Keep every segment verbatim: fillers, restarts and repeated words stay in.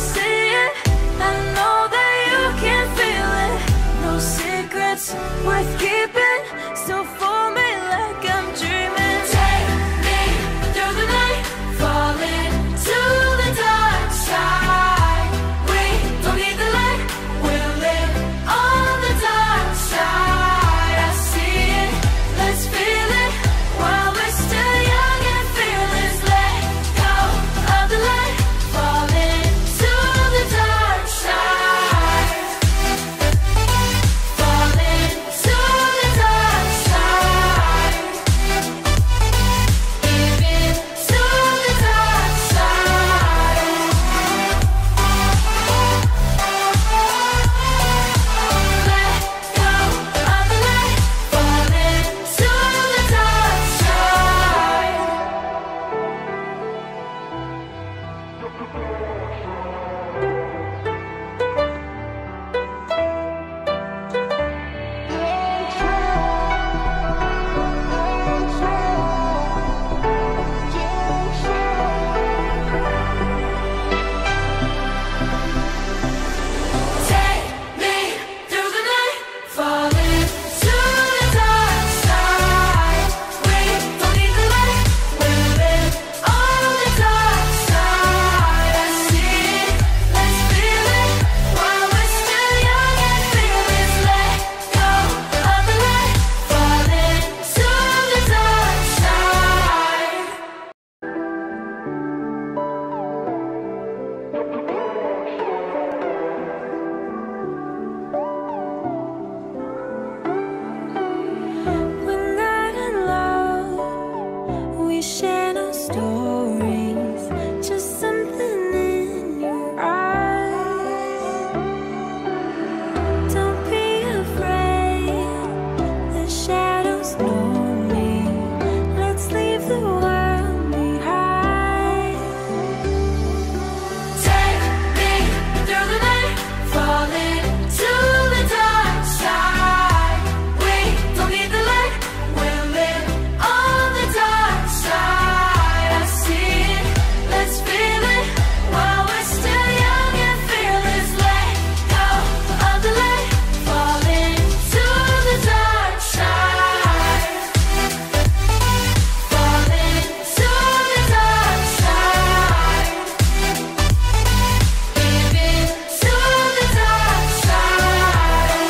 see it, I know that you can feel it. No secrets worth keeping, so for me like I'm dreaming. Take me through the night, falling to the dark side. We don't need the light, we'll live on the dark side. I see it, let's feel it while we're still young and fearless. Let go of the light, falling to the dark side. Falling to the dark side. Giving to the dark side. Let go of the light, falling to the dark side. Take me through the night, falling to the dark side. We don't need the light, we'll live on the dark side. I see it, let's feel it while we're still young and fearless. Let go of the light, falling to the dark side. We're not in love, we share no stories, just something in your eyes. Don't be afraid, the shadows know me. Let's leave the world behind. Take me through the night, falling to the dark side. We don't need the light, we'll live on the dark side. I see it, let's feel it while we're still young and fearless. Let go of the light, falling to the dark side. Falling to the dark side. Giving to the dark side.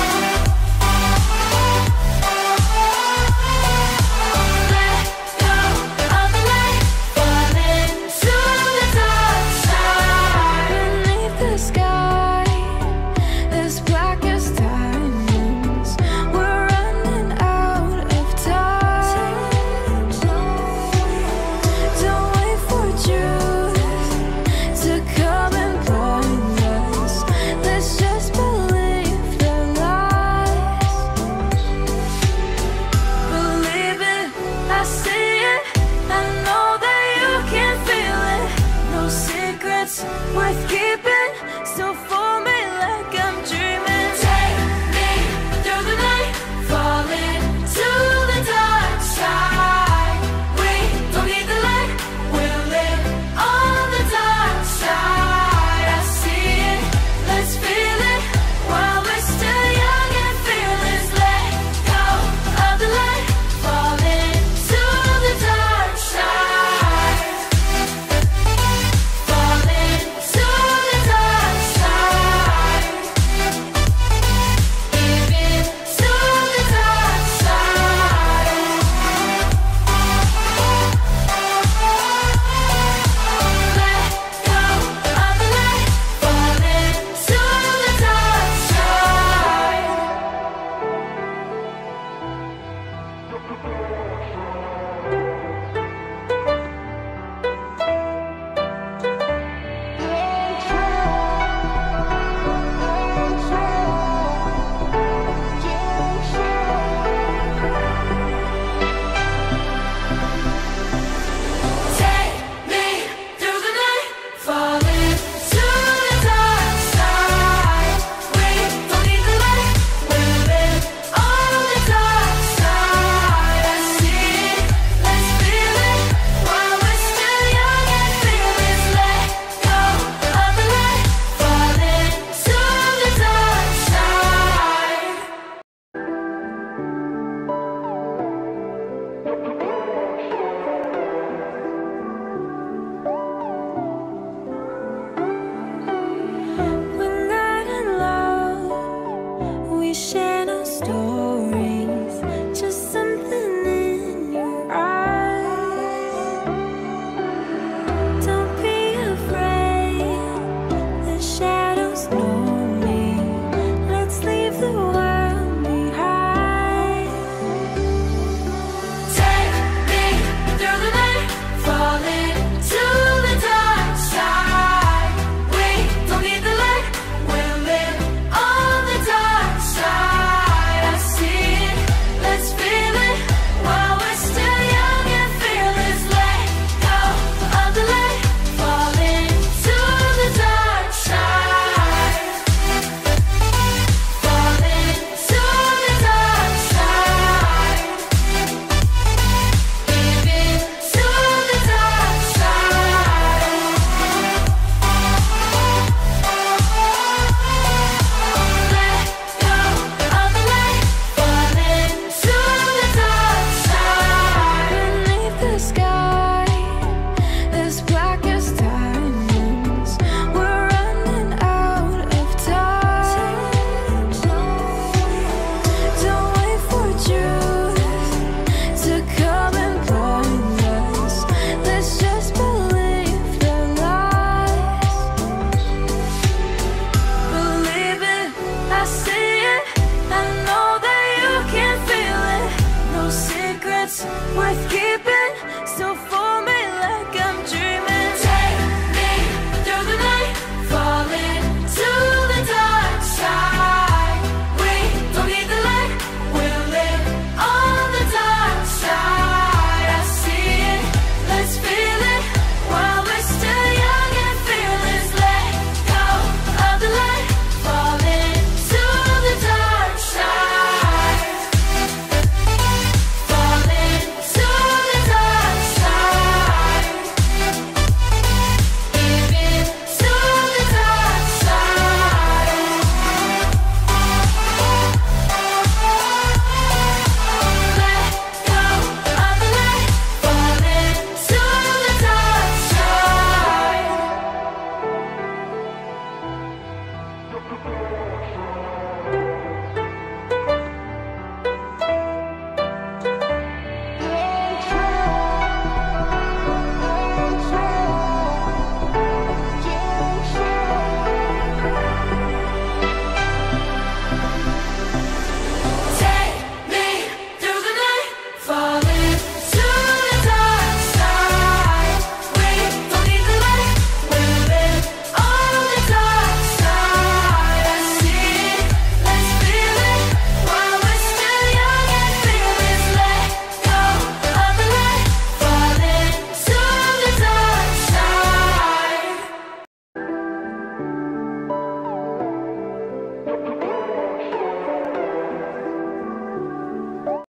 Let go of the light, falling to the dark side. Beneath the sky, as black as diamonds, we're running out of time. Don't wait for truth to come and blind us. Let's just believe the lies. Believe it, I see it, I know that you can feel it. No secrets worth keeping, so